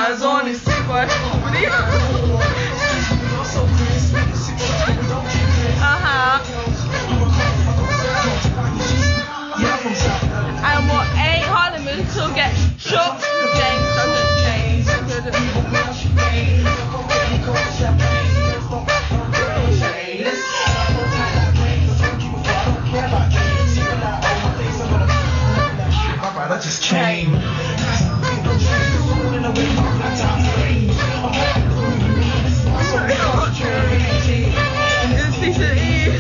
eyes on it, see what And what A Harlem is to get shook.